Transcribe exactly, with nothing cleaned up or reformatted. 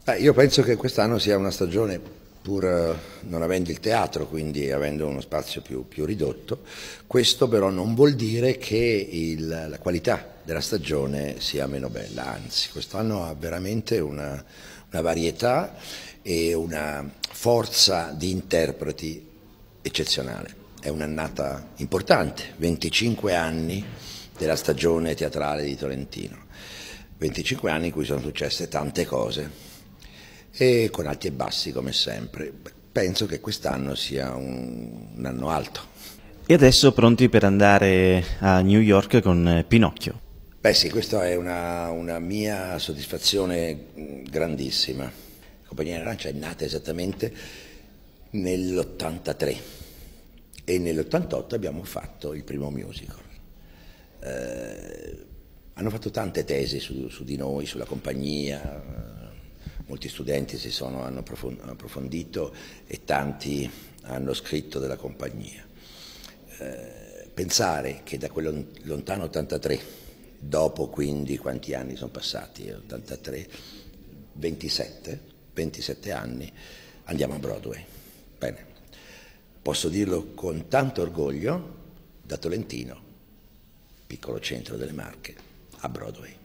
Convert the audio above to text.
Eh, io penso che quest'anno sia una stagione, pur eh, non avendo il teatro, quindi avendo uno spazio più, più ridotto, questo però non vuol dire che il, la qualità della stagione sia meno bella, anzi quest'anno ha veramente una, una varietà e una forza di interpreti eccezionale. È un'annata importante, venticinque anni della stagione teatrale di Tolentino, venticinque anni in cui sono successe tante cose e con alti e bassi come sempre. Penso che quest'anno sia un, un anno alto. E adesso pronti per andare a New York con Pinocchio. Beh sì, questa è una, una mia soddisfazione grandissima. La Compagnia d'Arancia è nata esattamente nell'ottantatré e nell'ottantotto abbiamo fatto il primo musical. Eh, hanno fatto tante tesi su, su di noi, sulla compagnia, molti studenti si sono, hanno approfondito e tanti hanno scritto della compagnia. Eh, pensare che da quel lontano ottantatré, dopo quindi quanti anni sono passati? ottantatré, ventisette, ventisette anni, andiamo a Broadway. Bene, posso dirlo con tanto orgoglio, da Tolentino, piccolo centro delle Marche, a Broadway.